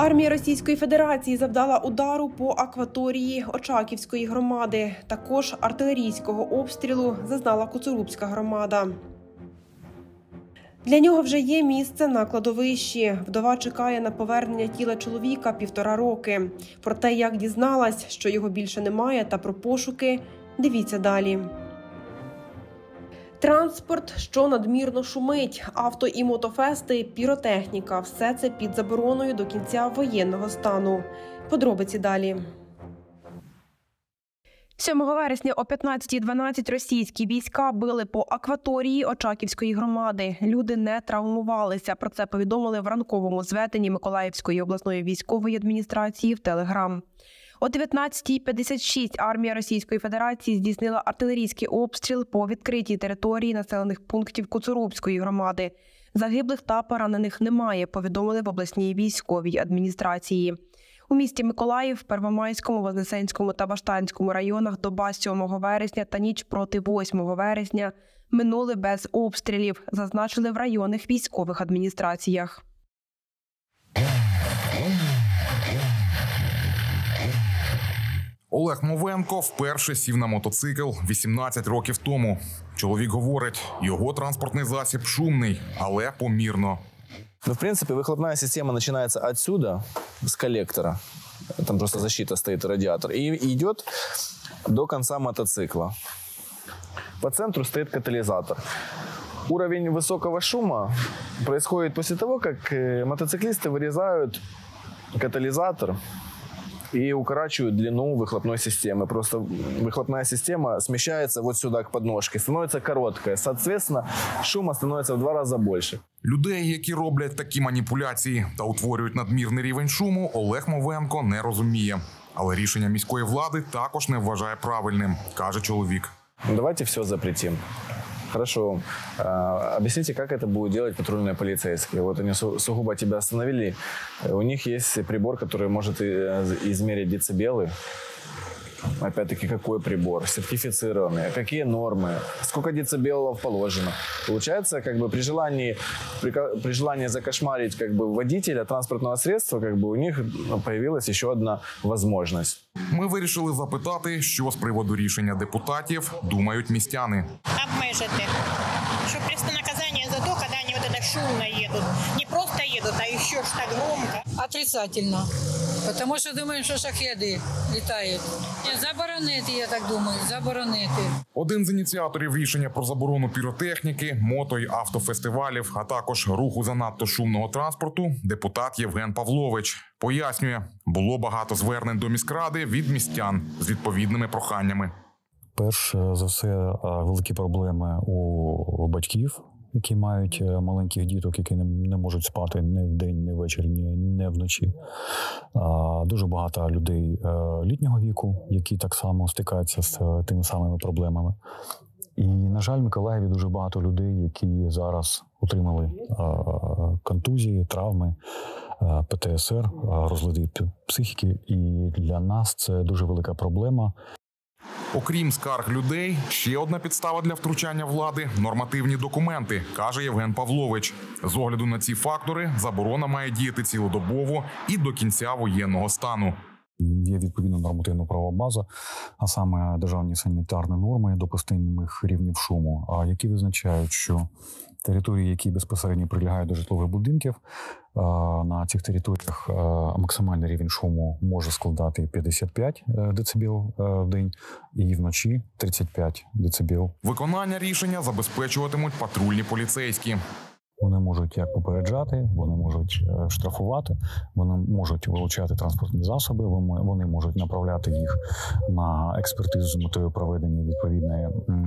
Армія Російської Федерації завдала удару по акваторії Очаківської громади. Також артилерійського обстрілу зазнала Коцурубська громада. Для нього вже є місце на кладовищі. Вдова чекає на повернення тіла чоловіка 1,5 роки. Про те, як дізналась, що його більше немає, та про пошуки – дивіться далі. Транспорт, що надмірно шумить, авто і мотофести, піротехніка – все це під забороною до кінця воєнного стану. Подробиці далі. 7 вересня о 15:12 російські війська били по акваторії Очаківської громади. Люди не травмувалися. Про це повідомили в ранковому зведенні Миколаївської обласної військової адміністрації в Телеграм. О 19:56 армія Російської Федерації здійснила артилерійський обстріл по відкритій території населених пунктів Коцурубської громади. Загиблих та поранених немає, повідомили в обласній військовій адміністрації. У місті Миколаїв, Первомайському, Вознесенському та Баштанському районах доба 7 вересня та ніч проти 8 вересня минули без обстрілів, зазначили в районних військових адміністраціях. Олег Мовенко вперше сів на мотоцикл 18 років тому. Чоловік говорить, його транспортний засіб шумний, але помірно. В принципе, выхлопная система начинается отсюда, с коллектора. Там просто защита стоит, радиатор. И идет до конца мотоцикла. По центру стоит катализатор. Уровень высокого шума происходит после того, как мотоциклисты вырезают катализатор и укорачивают длину выхлопной системы. Просто выхлопная система смещается вот сюда к подножке, становится короткая. Соответственно, шума становится в 2 рази більше. Людей, які роблять такі маніпуляції та утворюють надмірний рівень шуму, Олег Мовенко не розуміє. Але рішення міської влади також не вважає правильним, каже чоловік. Давайте все запретим. Хорошо. Объясните, как это будут делать патрульные полицейские. Вот они сугубо тебя остановили. У них есть прибор, который может измерить децибелы. Опять-таки, какой прибор? Сертифицированный? Какие нормы? Сколько децибелов положено? Получается, как бы при желании закошмарить как бы водителя транспортного средства, как бы у них появилась еще одна возможность. Ми вирішили запитати, що з приводу рішення депутатів думають містяни. Обмежити, щоб просто наказання за то, коли вони вот это шумно едут. Не просто едут, а еще ж так громко. Отрицательно. Потому що думаємо, що шахеди літають. Заборонити, я так думаю, заборонити. Один з ініціаторів рішення про заборону піротехніки, мото- й автофестивалів, а також руху занадто шумного транспорту, депутат Євген Павлович. Пояснює, було багато звернень до міськради від містян з відповідними проханнями. Перш за все, великі проблеми у батьків, які мають маленьких діток, які не можуть спати ні вдень, ні ввечері, ні вночі. Дуже багато людей літнього віку, які так само стикаються з тими самими проблемами. І, на жаль, в Миколаєві дуже багато людей, які зараз отримали контузії, травми, ПТСР, розлади психіки. І для нас це дуже велика проблема. Окрім скарг людей, ще одна підстава для втручання влади – нормативні документи, каже Євген Павлович. З огляду на ці фактори, заборона має діяти цілодобово і до кінця воєнного стану. Є відповідна нормативно-правова база, а саме державні санітарні норми допустимих рівнів шуму, які визначають, що території, які безпосередньо прилягають до житлових будинків, на цих територіях максимальний рівень шуму може складати 55 дБ в день і вночі 35 дБ. Виконання рішення забезпечуватимуть патрульні поліцейські. Вони можуть як попереджати, вони можуть штрафувати, вони можуть вилучати транспортні засоби, вони можуть направляти їх на експертизу з метою проведення відповідної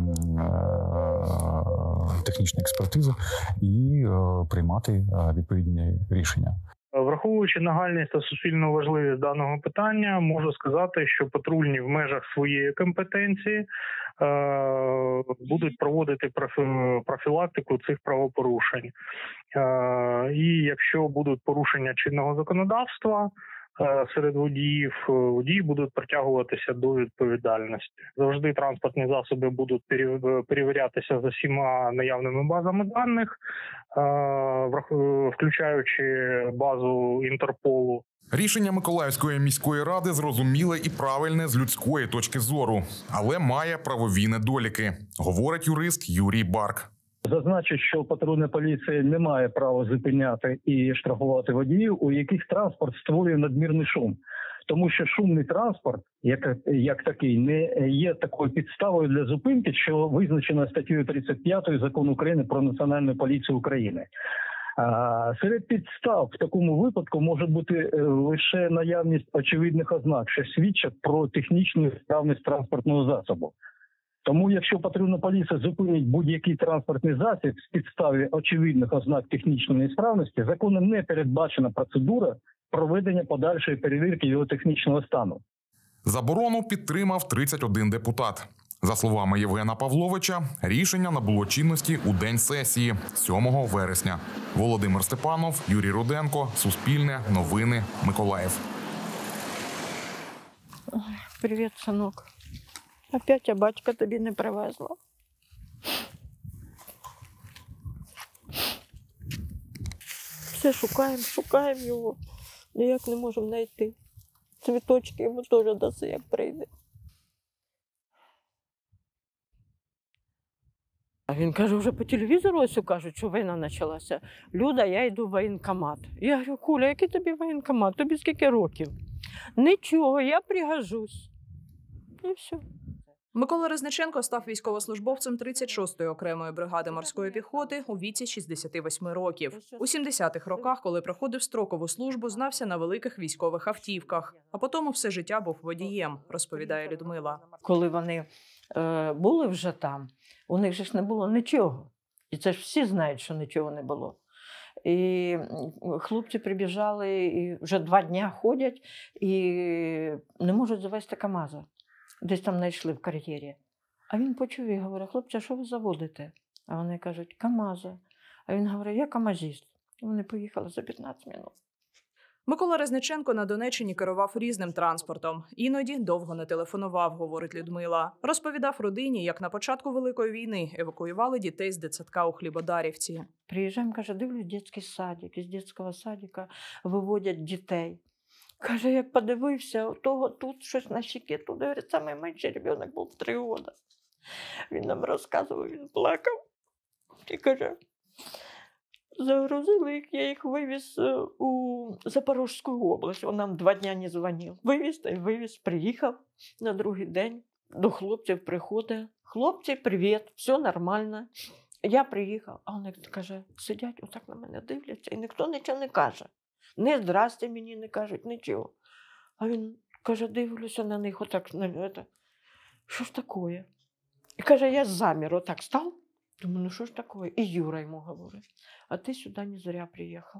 технічної експертизи і приймати відповідні рішення. Враховуючи нагальність та суспільну важливість даного питання, можу сказати, що патрульні в межах своєї компетенції будуть проводити профілактику цих правопорушень. І якщо будуть порушення чинного законодавства серед водіїв, водії будуть притягуватися до відповідальності. Завжди транспортні засоби будуть перевірятися за всіма наявними базами даних, включаючи базу Інтерполу. Рішення Миколаївської міської ради зрозуміле і правильне з людської точки зору, але має правові недоліки, говорить юрист Юрій Барк. Зазначу, що патрульна поліція не має права зупиняти і штрафувати водіїв, у яких транспорт створює надмірний шум. Тому що шумний транспорт, як такий, не є такою підставою для зупинки, що визначено статтею 35 Закону України про Національну поліцію України. Серед підстав в такому випадку може бути лише наявність очевидних ознак, що свідчать про технічну справність транспортного засобу. Тому, якщо патрульна поліція зупинить будь-який транспортний засіб з підстави очевидних ознак технічної несправності, законом не передбачена процедура проведення подальшої перевірки його технічного стану. Заборону підтримав 31 депутат. За словами Євгена Павловича, рішення набуло чинності у день сесії 7 вересня. Володимир Степанов, Юрій Руденко, Суспільне, Новини, Миколаїв. Привіт, синок. Опять я батька тобі не привезла. Все шукаємо його. Ніяк не можемо знайти. Цвіточки йому теж даси, як прийде. А він каже, вже по телевізору ось кажуть, що війна почалася. Люда, я йду в воєнкомат. Я говорю, Куля, який тобі воєнкомат? Тобі скільки років? Нічого, я пригожусь. І все. Микола Резниченко став військовослужбовцем 36-ї окремої бригади морської піхоти у віці 68 років. У 70-х роках, коли проходив строкову службу, знався на великих військових автівках, а потім все життя був водієм, розповідає Людмила. Коли вони були вже там, у них же ж не було нічого. І це ж всі знають, що нічого не було. І хлопці прибіжали, і вже 2 дні ходять, і не можуть завести КАМАЗа. Десь там знайшли в кар'єрі. А він почув і говорить, хлопці, а що ви заводите? А вони кажуть, КАМАЗа. А він говорить, я камазіст. І вони поїхали за 15 хвилин. Микола Резниченко на Донеччині керував різним транспортом. Іноді довго не телефонував, говорить Людмила. Розповідав родині, як на початку Великої війни евакуювали дітей з дитсадка у Хлібодарівці. Приїжджаємо, каже, дивлюсь, дитячий садик. Із дитячого садика виводять дітей. Каже, як подивився, у того тут щось на щекі, тут, говорить, самий менший дитина був 3 роки. Він нам розказував, він плакав. І каже, загрузили їх, я їх вивіз у Запорізьку область. Он нам 2 дні не дзвонив. Вивіз, приїхав на другий день. До хлопців приходить. Хлопці, привіт, все нормально. Я приїхав, а вони, каже, сидять, отак на мене дивляться, і ніхто нічого не каже. Не здрасте мені не кажуть, нічого. А він, каже, дивлюся на них, отак, що ж таке? І каже, я замір, отак став. Думаю, ну що ж таке? І Юра йому говорить, а ти сюди не зря приїхав.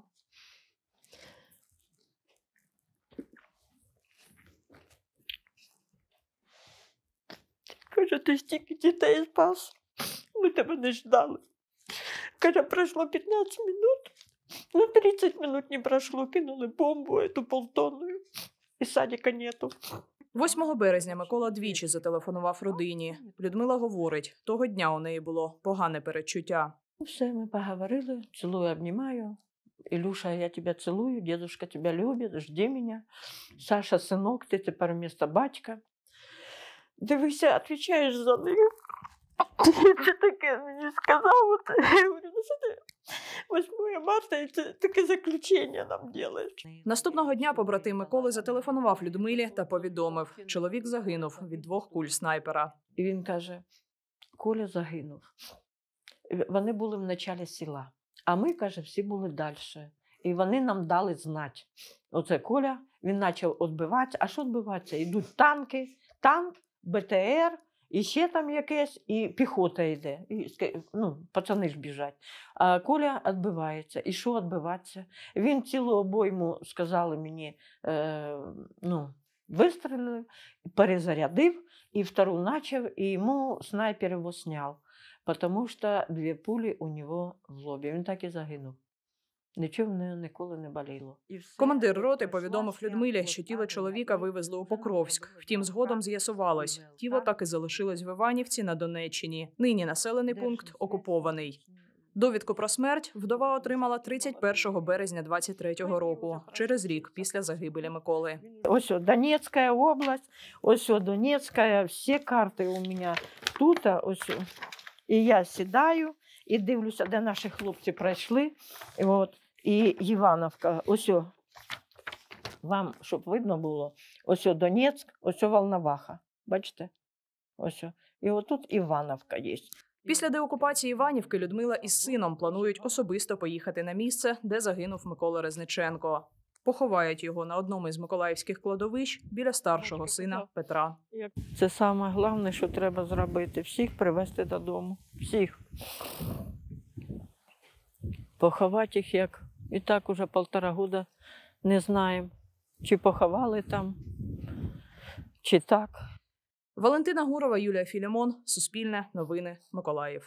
Каже, ти стільки дітей спас, ми тебе не ждали. Каже, пройшло 15 минут. Ну, 30 минут не прошло, кинули бомбу, эту полтонную, і садика нету. 8 березня Микола двічі зателефонував родині. Людмила говорить, того дня у неї було погане передчуття. Все, ми поговорили, цілую, обнімаю. Ілюша, я тебе цілую, дедушка тебе любить, жди мене. Саша, синок, ти тепер вместо батька. Дивися, відповідаєш за них. Ти таке мені сказав, я говорю, ну що ти 8 марта, і ти таке заключення нам робиш. Наступного дня побратим Миколи зателефонував Людмилі та повідомив, чоловік загинув від 2 куль снайпера. І він каже, Коля загинув. Вони були в началі села, а ми, каже, всі були далі. І вони нам дали знати. Оце Коля, він почав відбиватися. А що відбиватися? Йдуть танки, танк, БТР, і ще там якесь, і піхота йде. І, ну, пацани ж біжать. А Коля відбивається. І що відбиватися? Він цілу обойму, сказали мені, вистрілив, перезарядив, і втору почав, і йому снайпер його зняв. Тому що 2 пулі у нього в лобі. Він так і загинув. Нічого в неї ніколи не боліло. Командир роти повідомив Людмилі, що тіло чоловіка вивезли у Покровськ. Втім, згодом з'ясувалось, тіло так і залишилось в Іванівці на Донеччині. Нині населений пункт окупований. Довідку про смерть вдова отримала 31 березня 23-го року, через рік після загибелі Миколи. Ось Донецька область, ось Донецька, всі карти у мене тут, ось. І я сідаю і дивлюся, де наші хлопці пройшли. І Івановка, ось, вам, щоб видно було, ось Донецьк, ось Волноваха, бачите? Ось. І отут Івановка є. Після деокупації Іванівки Людмила із сином планують особисто поїхати на місце, де загинув Микола Резниченко. Поховають його на одному із миколаївських кладовищ біля старшого сина Петра. Це саме головне, що треба зробити. Всіх привезти додому. Всіх. Поховати їх як. І так уже 1,5 року не знаємо, чи поховали там, чи так. Валентина Гурова, Юлія Філімон, Суспільне, Новини, Миколаїв.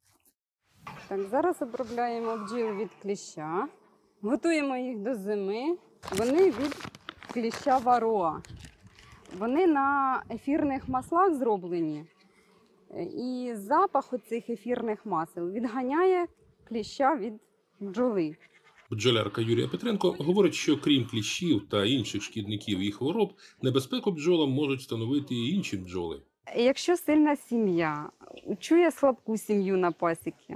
Так, зараз обробляємо бджіл від кліща, готуємо їх до зими. Вони від кліща вароа. Вони на ефірних маслах зроблені, і запах оцих ефірних масел відганяє кліща від бджоли. Бджолярка Юлія Петренко говорить, що крім кліщів та інших шкідників і хвороб, небезпеку бджолам можуть становити і інші бджоли. Якщо сильна сім'я чує слабку сім'ю на пасіці,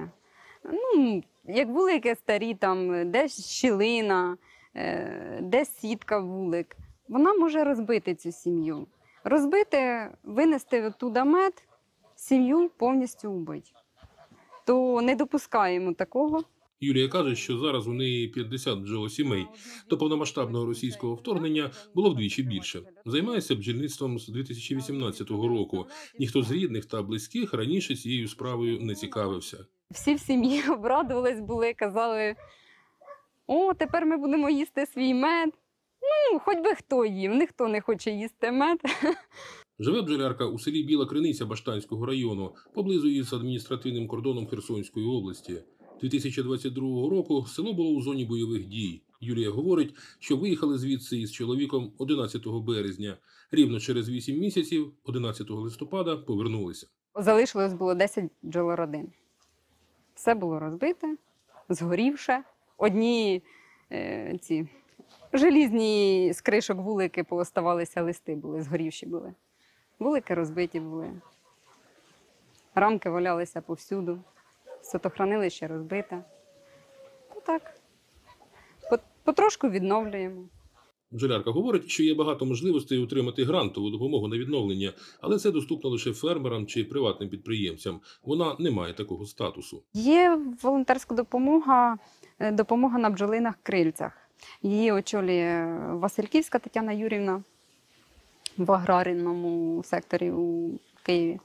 як вулики старі, там, десь щілина, десь сітка вулик, вона може розбити цю сім'ю. Розбити, винести оттуда мед, сім'ю повністю вбити. То не допускаємо такого. Юлія каже, що зараз у неї 50 бджолосімей. До повномасштабного російського вторгнення було вдвічі більше. Займається бджільництвом з 2018 року. Ніхто з рідних та близьких раніше цією справою не цікавився. Всі в сім'ї обрадувались були, казали, о, тепер ми будемо їсти свій мед. Хоч би хто їв, ніхто не хоче їсти мед. Живе бджолярка у селі Біла Криниця Баштанського району, поблизу із адміністративним кордоном Херсонської області. 2022 року село було у зоні бойових дій. Юлія говорить, що виїхали звідси із чоловіком 11 березня. Рівно через 8 місяців, 11 листопада, повернулися. Залишилось було 10 бджолородин. Все було розбите, згорівше. Одні ці желізні з кришок вулики пооставалися, листи були, згорівші були. Вулики розбиті були. Рамки валялися повсюду. Сотохранилище розбите. Так, потрошку відновлюємо. Бджолярка говорить, що є багато можливостей отримати грантову допомогу на відновлення, але це доступно лише фермерам чи приватним підприємцям. Вона не має такого статусу. Є волонтерська допомога на бджолиних крильцях. Її очолює Васильківська Тетяна Юрівна в аграрному секторі у Києві.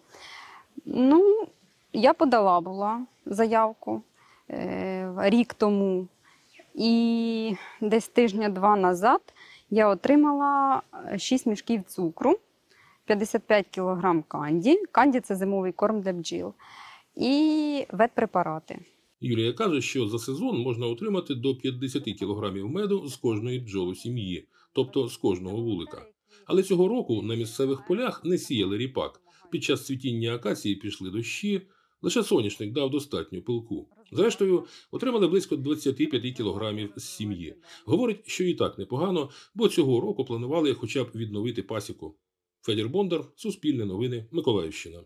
Я подала була заявку рік тому, і десь тижня-два назад я отримала 6 мішків цукру, 55 кг канді. Канді – це зимовий корм для бджіл. І ветпрепарати. Юлія каже, що за сезон можна отримати до 50 кг меду з кожної бджолосім'ї, тобто з кожного вулика. Але цього року на місцевих полях не сіяли ріпак. Під час цвітіння акації пішли дощі, лише соняшник дав достатньо пилку. Зрештою, отримали близько 25 кілограмів з сім'ї. Говорить, що і так непогано, бо цього року планували хоча б відновити пасіку. Федір Бондар, Суспільне новини, Миколаївщина.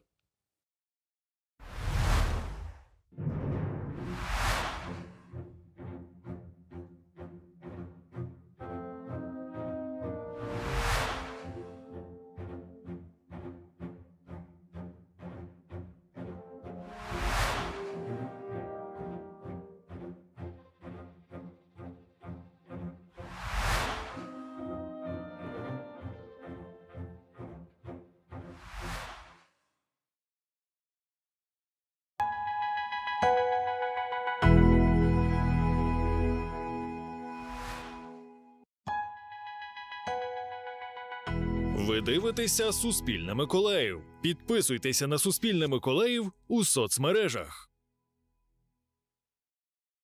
Ви дивитеся «Суспільне Миколаїв». Підписуйтеся на «Суспільне Миколаїв» у соцмережах.